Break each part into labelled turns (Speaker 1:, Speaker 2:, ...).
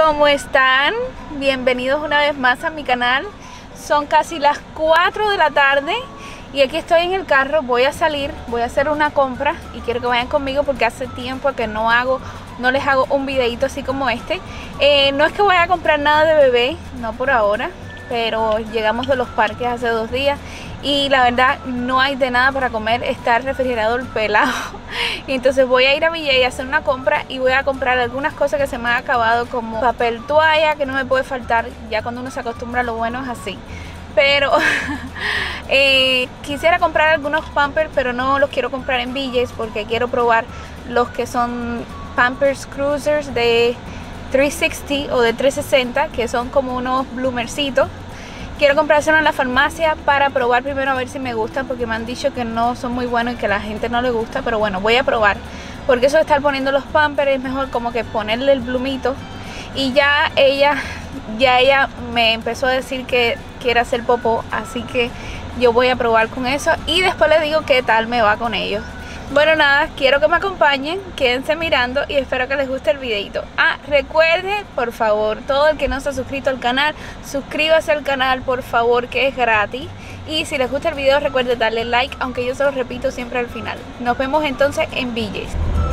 Speaker 1: ¿Cómo están? Bienvenidos una vez más a mi canal. Son casi las 4 de la tarde y aquí estoy en el carro. Voy a salir, voy a hacer una compra y quiero que vayan conmigo porque hace tiempo que no les hago un videito así como este. No es que voy a comprar nada de bebé, no por ahora, pero llegamos de los parques hace 2 días y la verdad no hay de nada para comer, está el refrigerador pelado. Y entonces voy a ir a Villa y hacer una compra y voy a comprar algunas cosas que se me han acabado, como papel toalla, que no me puede faltar. Ya cuando uno se acostumbra, lo bueno es así. Pero quisiera comprar algunos Pampers, pero no los quiero comprar en Villas porque quiero probar los que son Pampers Cruisers de 360 o de 360, que son como unos bloomercitos. Quiero comprárselo en la farmacia para probar primero a ver si me gustan, porque me han dicho que no son muy buenos y que a la gente no le gusta, pero bueno, voy a probar. Porque eso de estar poniendo los Pampers es mejor como que ponerle el blumito. Y ya ella me empezó a decir que quiere hacer popó, así que yo voy a probar con eso y después les digo qué tal me va con ellos. Bueno, nada, quiero que me acompañen, quédense mirando y espero que les guste el videito. Recuerden, por favor, todo el que no se ha suscrito al canal, suscríbase al canal, por favor, que es gratis. Y si les gusta el video, recuerden darle like, aunque yo se lo repito siempre al final. Nos vemos entonces en Villas.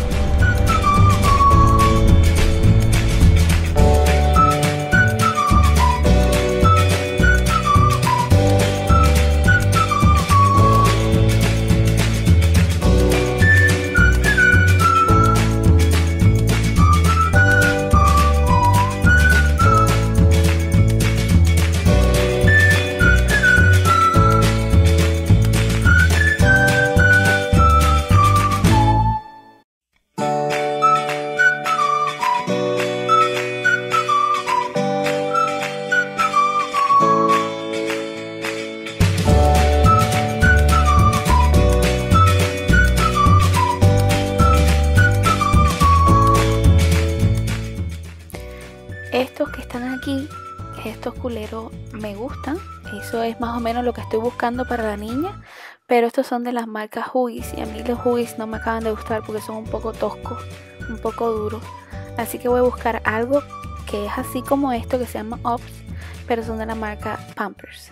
Speaker 1: Estos que están aquí, estos culeros me gustan. Eso es más o menos lo que estoy buscando para la niña. Pero estos son de las marcas Huggies y a mí los Huggies no me acaban de gustar porque son un poco toscos, un poco duros. Así que voy a buscar algo que es así como esto, que se llama Ops, pero son de la marca Pampers.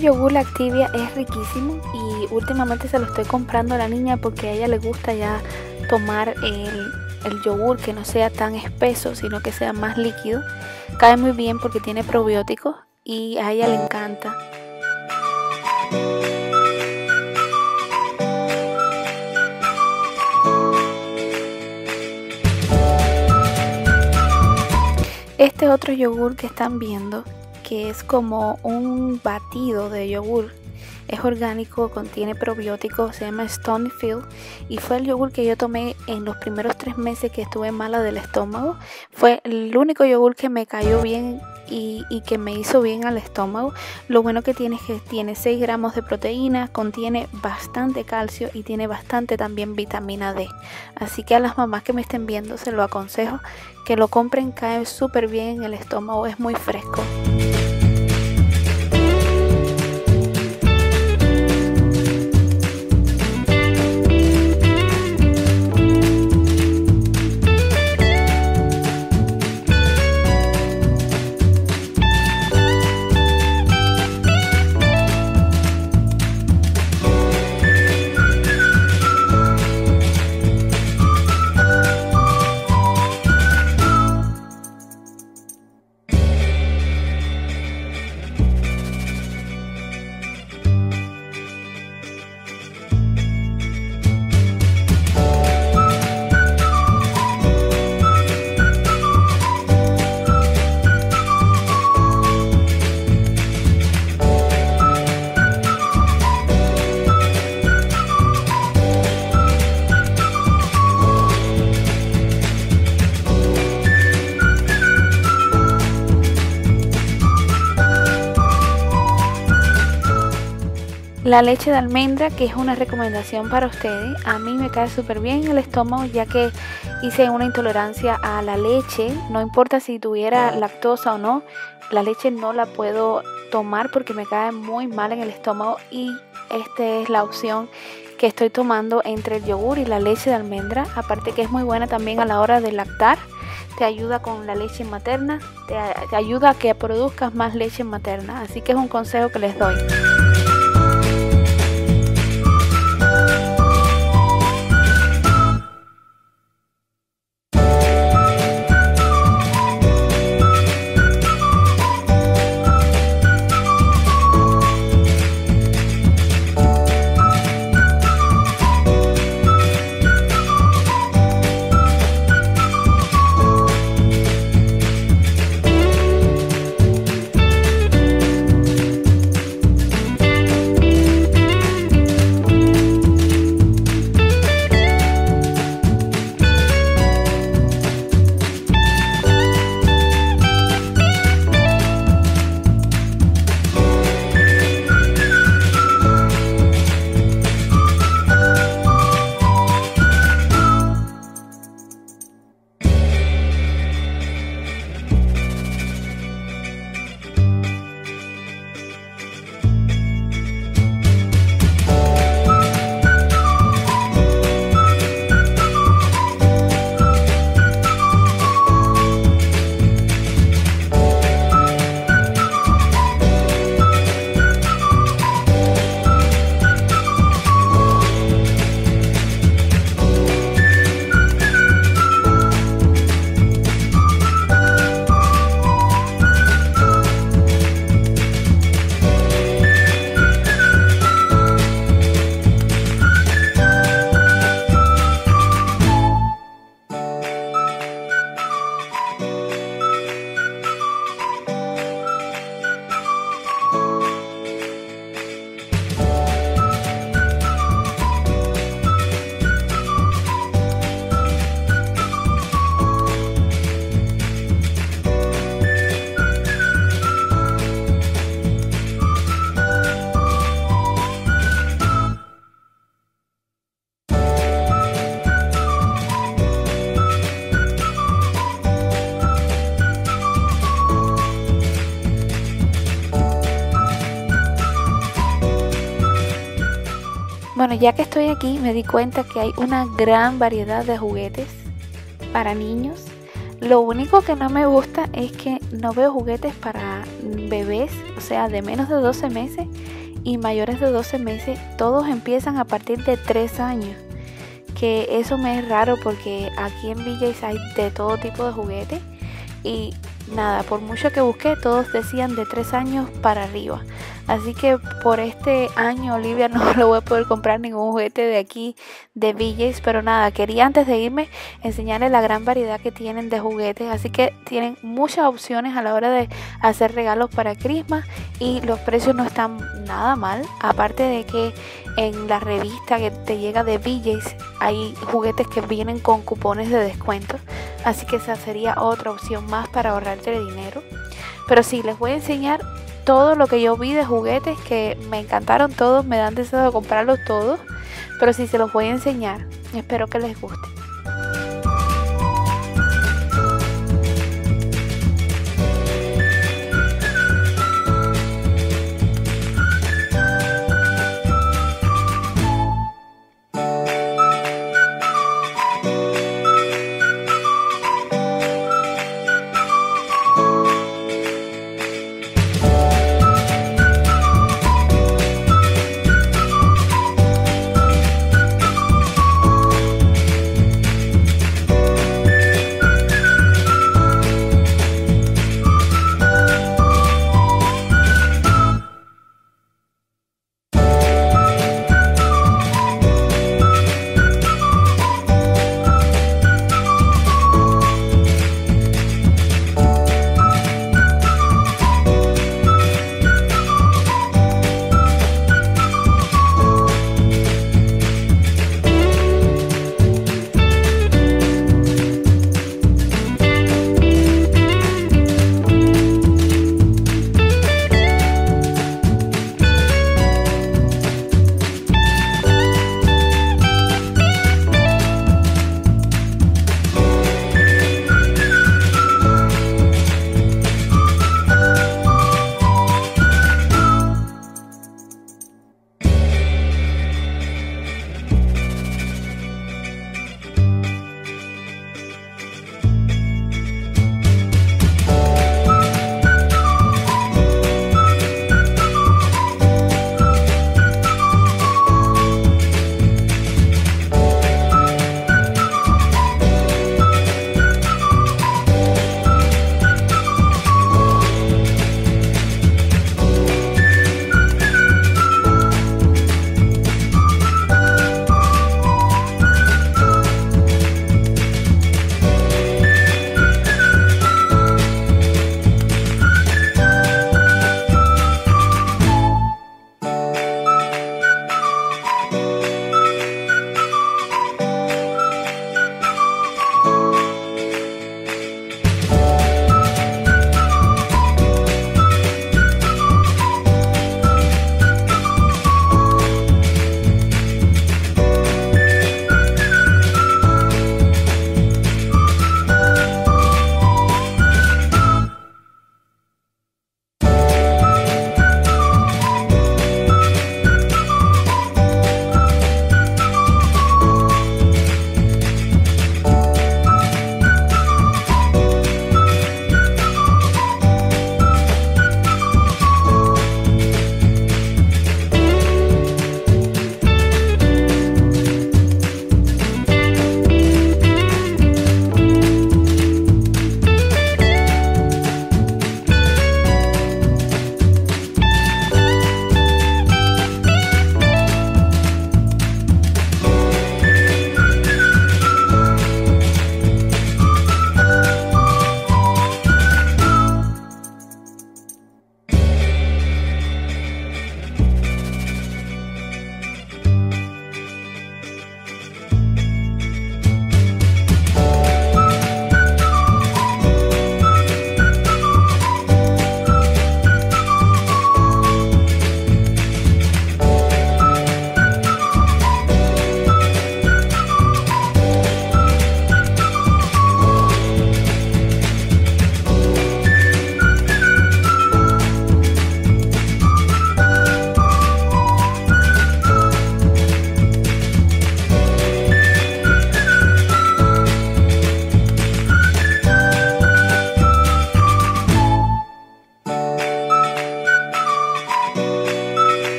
Speaker 1: yogur Lactivia es riquísimo y últimamente se lo estoy comprando a la niña porque a ella le gusta ya tomar el yogur que no sea tan espeso, sino que sea más líquido. Cae muy bien porque tiene probióticos y a ella le encanta. Este otro yogur que están viendo, que es como un batido de yogur, es orgánico, contiene probióticos, se llama Stonyfield y fue el yogur que yo tomé en los primeros 3 meses que estuve mala del estómago. Fue el único yogur que me cayó bien y que me hizo bien al estómago. Lo bueno que tiene es que tiene 6 gramos de proteína, contiene bastante calcio y tiene bastante también vitamina D. Así que a las mamás que me estén viendo se lo aconsejo que lo compren, cae súper bien en el estómago, es muy fresco. La leche de almendra, que es una recomendación para ustedes, a mí me cae súper bien en el estómago ya que hice una intolerancia a la leche. No importa si tuviera lactosa o no, la leche no la puedo tomar porque me cae muy mal en el estómago y esta es la opción que estoy tomando entre el yogur y la leche de almendra. Aparte que es muy buena también a la hora de lactar, te ayuda con la leche materna, te ayuda a que produzcas más leche materna, así que es un consejo que les doy. Bueno, ya que estoy aquí me di cuenta que hay una gran variedad de juguetes para niños. Lo único que no me gusta es que no veo juguetes para bebés, o sea, de menos de 12 meses. y mayores de 12 meses, todos empiezan a partir de 3 años. Que eso me es raro porque aquí en BJ's hay de todo tipo de juguetes y nada, por mucho que busqué, todos decían de 3 años para arriba. Así que por este año Olivia no le voy a poder comprar ningún juguete de aquí de BJ's, pero nada, quería antes de irme enseñarles la gran variedad que tienen de juguetes, así que tienen muchas opciones a la hora de hacer regalos para Christmas y los precios no están nada mal, aparte de que en la revista que te llega de BJ's hay juguetes que vienen con cupones de descuento, así que esa sería otra opción más para ahorrarte dinero. Pero sí, les voy a enseñar todo lo que yo vi de juguetes que me encantaron todos, me dan deseo de comprarlos todos, pero sí se los voy a enseñar, espero que les guste.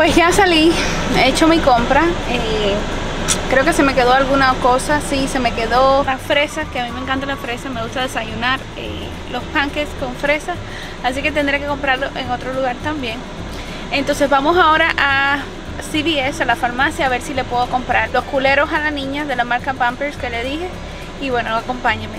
Speaker 1: Pues ya salí, he hecho mi compra. Creo que se me quedó alguna cosa, sí, se me quedó las fresas, que a mí me encanta la fresa, me gusta desayunar los pancakes con fresas, así que tendré que comprarlo en otro lugar también. Entonces vamos ahora a CVS, a la farmacia, a ver si le puedo comprar los culeros a la niña de la marca Pampers que le dije. Y bueno, acompáñenme.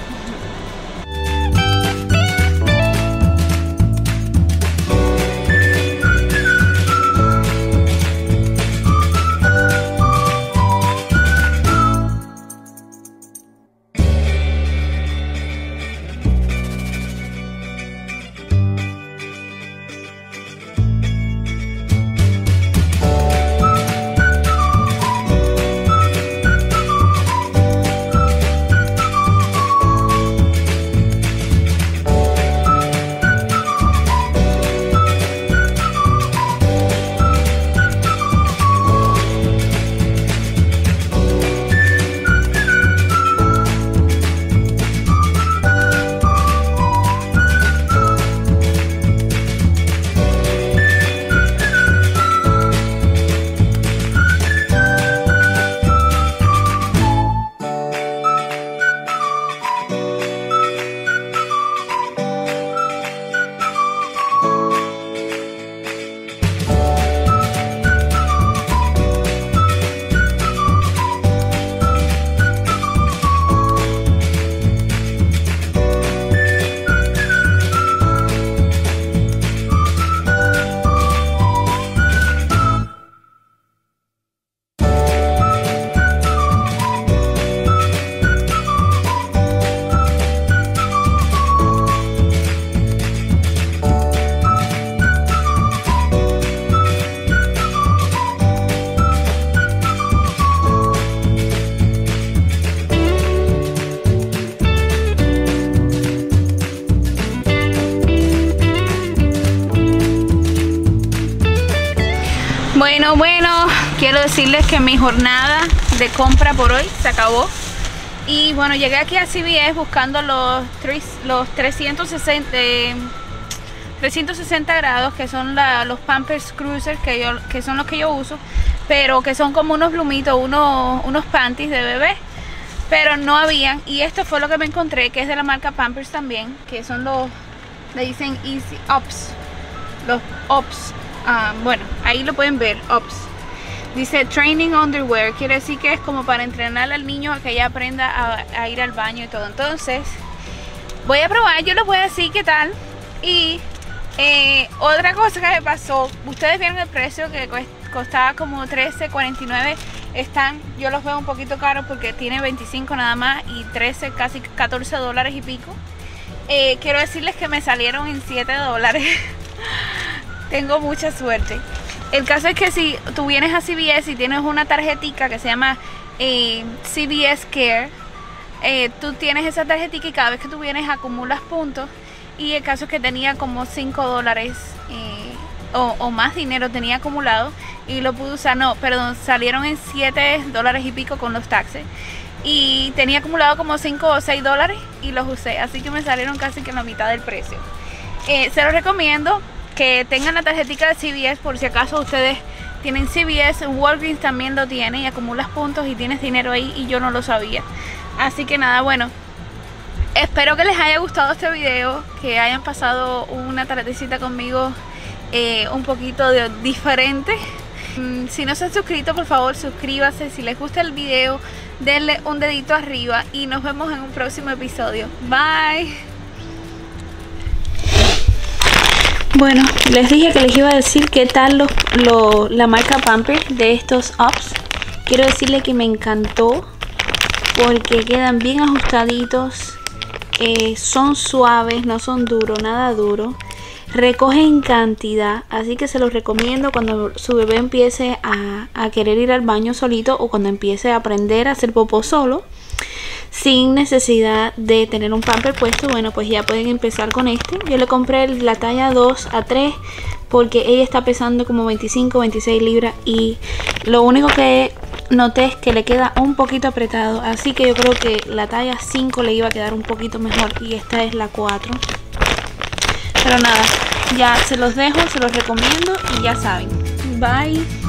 Speaker 1: Bueno, quiero decirles que mi jornada de compra por hoy se acabó. Y bueno, llegué aquí a CVS buscando los 360 grados, que son los Pampers Cruiser, que son los que yo uso, pero que son como unos blumitos, unos panties de bebé, pero no habían. Y esto fue lo que me encontré, que es de la marca Pampers también, que son le dicen Easy Ups, los Ups. Bueno, ahí lo pueden ver, Ups. Dice Training Underwear, quiere decir que es como para entrenar al niño a que ella aprenda a ir al baño y todo. Entonces, voy a probar, yo les voy a decir qué tal. Y otra cosa que me pasó, ustedes vieron el precio que costaba como $13.49. Yo los veo un poquito caros porque tiene 25 nada más y 13, casi $14 y pico. Quiero decirles que me salieron en $7. Tengo mucha suerte. El caso es que si tú vienes a CVS y tienes una tarjetica que se llama CVS Care, tú tienes esa tarjetica y cada vez que tú vienes acumulas puntos. Y el caso es que tenía como $5 o más dinero tenía acumulado y lo pude usar, no, perdón, salieron en $7 y pico con los taxes. Y tenía acumulado como $5 o $6 y los usé, así que me salieron casi que en la mitad del precio. Se los recomiendo que tengan la tarjetita de CVS por si acaso ustedes tienen CVS. Walgreens también lo tiene y acumulas puntos y tienes dinero ahí y yo no lo sabía. Así que nada, bueno, espero que les haya gustado este video, que hayan pasado una tardecita conmigo un poquito diferente. Si no se han suscrito, por favor suscríbase. Si les gusta el video, denle un dedito arriba y nos vemos en un próximo episodio. Bye. Bueno, les dije que les iba a decir qué tal la marca Pampers de estos Ups. Quiero decirles que me encantó porque quedan bien ajustaditos, son suaves, no son duros, nada duro. Recogen cantidad, así que se los recomiendo cuando su bebé empiece a querer ir al baño solito o cuando empiece a aprender a hacer popó solo, sin necesidad de tener un pamper puesto. Bueno, pues ya pueden empezar con este. Yo le compré la talla 2 a 3 porque ella está pesando como 25, 26 libras y lo único que noté es que le queda un poquito apretado, así que yo creo que la talla 5 le iba a quedar un poquito mejor y esta es la 4. Pero nada, ya se los dejo, se los recomiendo y ya saben, Bye.